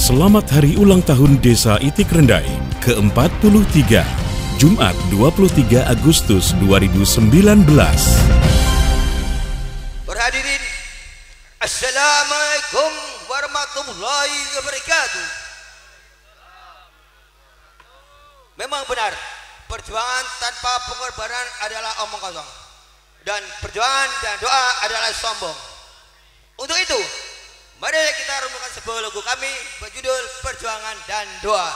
Selamat Hari Ulang Tahun Desa Itik Rendai ke-43, Jumat 23 Agustus 2019. Berhadirin, Assalamualaikum warahmatullahi wabarakatuh. Memang benar, perjuangan tanpa pengorbanan adalah omong kosong, dan perjuangan dan doa adalah sombong. Untuk itu, mari kita renungkan sebuah lagu kami berjudul Perjuangan dan Doa.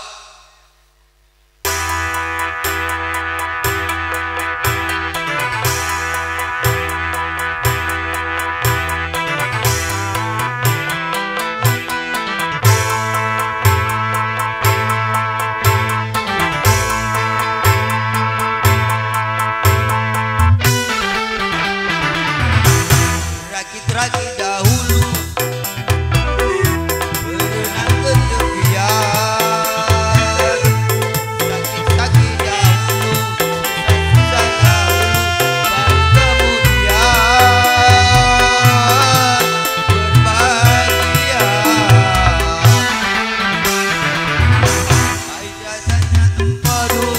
Rakit-rakit dahulu berenang ke tepian, sakit-sakit dahulu, susah dahulu, baru kemudian berbahagia. Pahit rasanya empedu,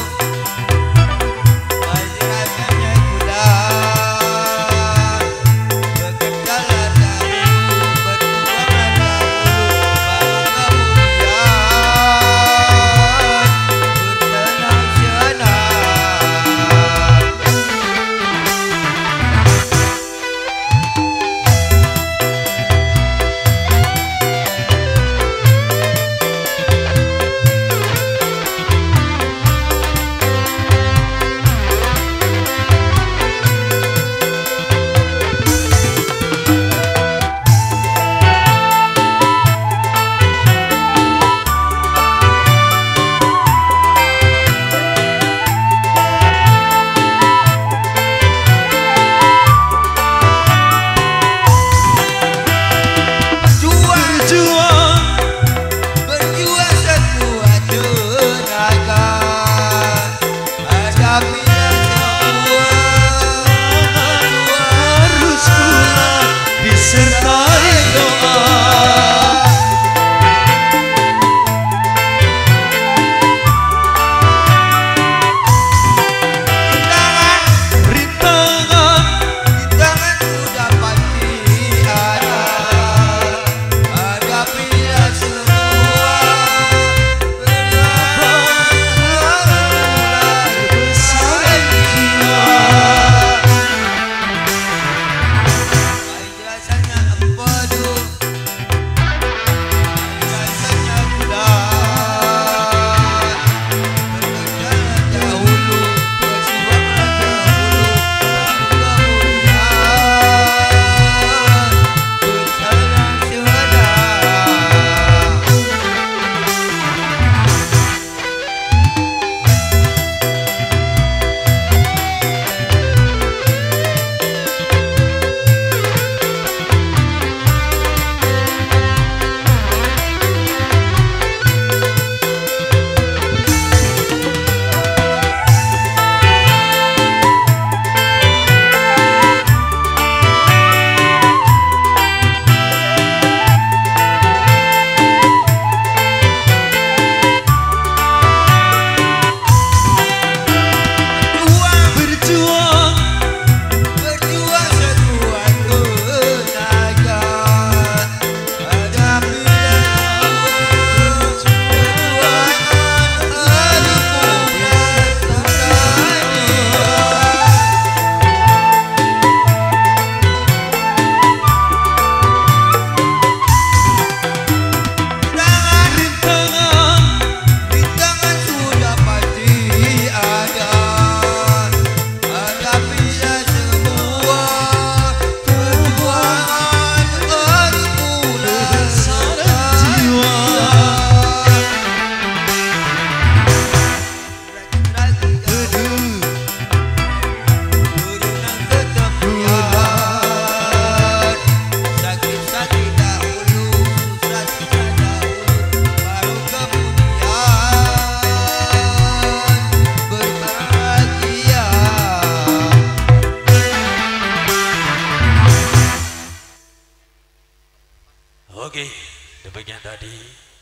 manis rasanya gula.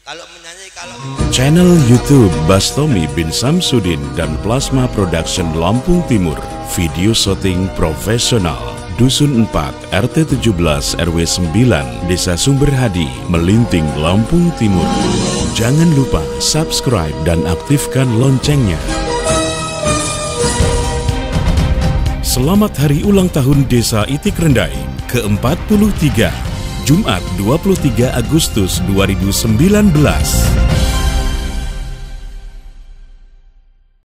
Kalau menyanyi, kalau Channel YouTube Bastomi bin Samsudin dan Plasma Production Lampung Timur. Video syuting profesional. Dusun 4, RT 17, RW 9, Desa Sumberhadi, Melinting, Lampung Timur. Jangan lupa subscribe dan aktifkan loncengnya. Selamat Hari Ulang Tahun Desa Itik Rendai ke-43, Jumat 23 Agustus 2019.